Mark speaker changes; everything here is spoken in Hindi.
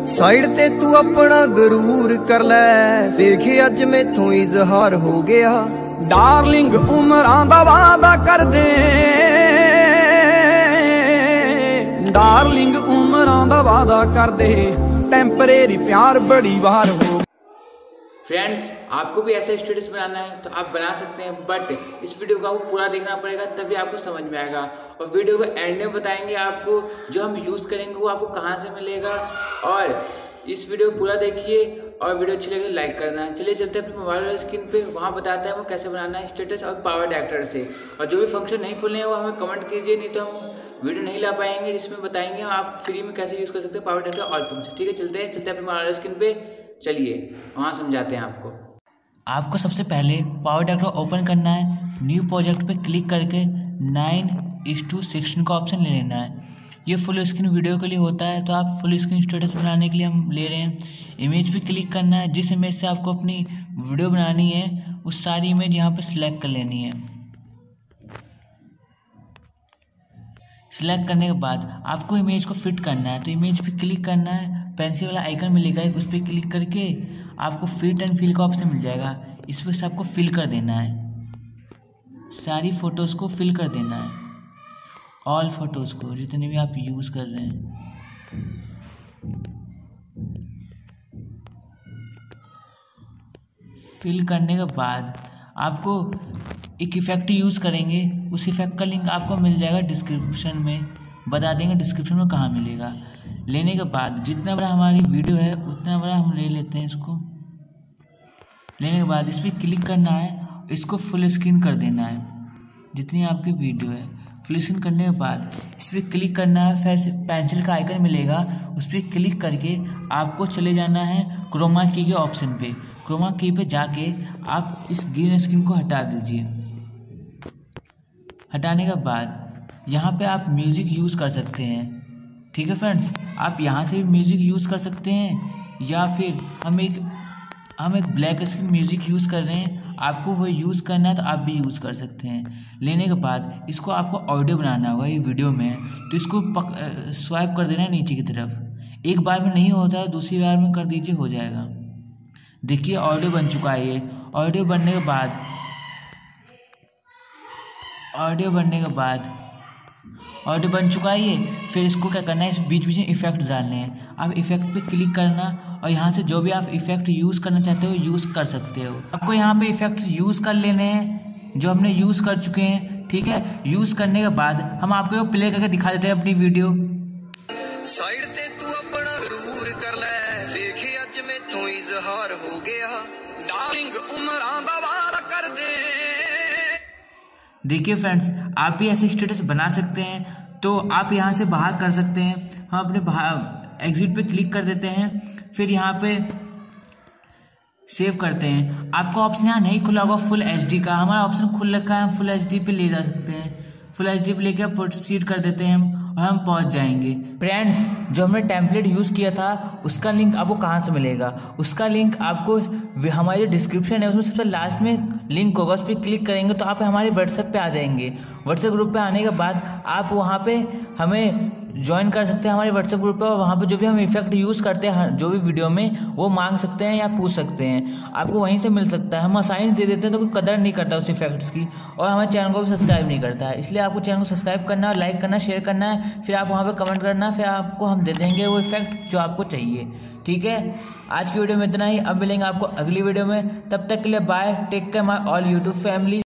Speaker 1: साइड ते तू अपना गरूर कर ले, देखे अज मैथों इजहार हो गया।
Speaker 2: डार्लिंग उमरां दा वादा कर दे, डार्लिंग उमरां दा वादा कर दे, टेम्परेरी प्यार बड़ी बार हो।
Speaker 3: फ्रेंड्स, आपको भी ऐसा स्टेटस बनाना है तो आप बना सकते हैं, बट इस वीडियो को आपको पूरा देखना पड़ेगा तभी आपको समझ में आएगा। और वीडियो को एंड में बताएंगे आपको जो हम यूज़ करेंगे वो आपको कहाँ से मिलेगा। और इस वीडियो को पूरा देखिए और वीडियो अच्छी लगे लाइक करना है। चलिए चलते हैं अपने मोबाइल वाले स्क्रीन पे, वहाँ बताते हैं वो कैसे बनाना है स्टेटस और पावर डायरेक्टर से। और जो भी फंक्शन नहीं खुले हैं वो हमें कमेंट कीजिए, नहीं तो हम वीडियो नहीं ला पाएंगे जिसमें बताएंगे आप फ्री में कैसे यूज़ कर सकते हैं पावर डायरेक्टर ऑल फंक्शन। ठीक है, चलते हैं अपने मोबाइल वाले स्क्रीन पे, चलिए वहाँ समझाते हैं आपको।
Speaker 4: आपको सबसे पहले पावर डायरेक्टर ओपन करना है। न्यू प्रोजेक्ट पे क्लिक करके 9:16 का ऑप्शन ले लेना है। ये फुल स्क्रीन वीडियो के लिए होता है, तो आप फुल स्क्रीन स्टेटस बनाने के लिए हम ले रहे हैं। इमेज पे क्लिक करना है, जिस इमेज से आपको अपनी वीडियो बनानी है उस सारी इमेज यहाँ पे सिलेक्ट कर लेनी है। सिलेक्ट करने के बाद आपको इमेज को फिट करना है, तो इमेज पे क्लिक करना है, पेंसिल वाला आइकन मिलेगा एक, उस पर क्लिक करके आपको फिट एंड फिल का ऑप्शन मिल जाएगा। इस पर से आपको फिल कर देना है, सारी फ़ोटोज़ को फिल कर देना है, ऑल फोटोज़ को जितने भी आप यूज़ कर रहे हैं। फिल करने के बाद आपको एक इफ़ेक्ट यूज़ करेंगे, उस इफ़ेक्ट का लिंक आपको मिल जाएगा डिस्क्रिप्शन में, बता देंगे डिस्क्रिप्शन में कहाँ मिलेगा। लेने के बाद जितना बड़ा हमारी वीडियो है उतना बड़ा हम ले लेते हैं इसको। लेने के बाद इस पर क्लिक करना है, इसको फुल स्क्रीन कर देना है जितनी आपकी वीडियो है। फुल स्क्रीन करने के बाद इस पर क्लिक करना है, फिर से पेंसिल का आइकन मिलेगा, उस पर क्लिक करके आपको चले जाना है क्रोमा की के ऑप्शन पे। क्रोमा की पे जाके आप इस ग्रीन स्क्रीन को हटा दीजिए। हटाने के बाद यहाँ पे आप म्यूज़िक यूज़ कर सकते हैं। ठीक है फ्रेंड्स, आप यहाँ से भी म्यूज़िक यूज़ कर सकते हैं, या फिर हम एक ब्लैक स्क्रीन म्यूज़िक यूज़ कर रहे हैं, आपको वो यूज़ करना है तो आप भी यूज़ कर सकते हैं। लेने के बाद इसको आपको ऑडियो बनाना होगा, ये वीडियो में है तो इसको स्वाइप कर देना है नीचे की तरफ। एक बार में नहीं होता है, दूसरी बार में कर दीजिए, हो जाएगा। देखिए ऑडियो बन चुका है ये। ऑडियो बनने के बाद ऑडियो बन चुका है ये। फिर इसको क्या करना है, इस बीच बीच में इफेक्ट डालने हैं। आप इफेक्ट पे क्लिक करना और यहाँ से जो भी आप इफेक्ट यूज़ करना चाहते हो यूज़ कर सकते हो। आपको यहाँ पे इफेक्ट यूज़ कर लेने हैं जो हमने यूज़ कर चुके हैं। ठीक है, यूज़ करने के बाद हम आपको प्ले करके दिखा देते हैं अपनी वीडियो।
Speaker 1: साइड ते तू अपना गरूर कर ले, देखे अज मैथों इजहार हो गया।
Speaker 2: डार्लिंग उमरां दा वादा कर दे।
Speaker 4: देखिए फ्रेंड्स, आप भी ऐसे स्टेटस बना सकते हैं, तो आप यहाँ से बाहर कर सकते हैं। हम अपने बाहर एग्जिट पे क्लिक कर देते हैं, फिर यहाँ पे सेव करते हैं। आपका ऑप्शन यहाँ नहीं खुला होगा फुल एचडी का, हमारा ऑप्शन खुल रखा है, हम फुल एचडी पे ले जा सकते हैं। फुल एचडी पे लेकर प्रोसीड कर देते हैं हम, और हम पहुँच जाएंगे। फ्रेंड्स, जो हमने टेम्पलेट यूज़ किया था उसका लिंक आपको कहाँ से मिलेगा, उसका लिंक आपको हमारे जो डिस्क्रिप्शन है उसमें सबसे लास्ट में लिंक होगा, उस पर क्लिक करेंगे तो आप हमारे व्हाट्सएप पे आ जाएंगे। व्हाट्सएप ग्रुप पे आने के बाद आप वहाँ पे हमें ज्वाइन कर सकते हैं हमारे व्हाट्सएप ग्रुप पे, और वहाँ पे जो भी हम इफेक्ट यूज़ करते हैं जो भी वीडियो में वो मांग सकते हैं या पूछ सकते हैं, आपको वहीं से मिल सकता है। हम असाइंस दे देते हैं तो कोई कदर नहीं करता उस इफेक्ट्स की, और हमारे चैनल को भी सब्सक्राइब नहीं करता है। इसलिए आपको चैनल को सब्सक्राइब करना, लाइक करना, शेयर करना है, फिर आप वहाँ पर कमेंट करना, फिर आपको हम दे देंगे वो इफेक्ट जो आपको चाहिए। ठीक है, आज की वीडियो में इतना ही। अब मिलेंगे आपको अगली वीडियो में, तब तक के लिए bye, take care my all YouTube family.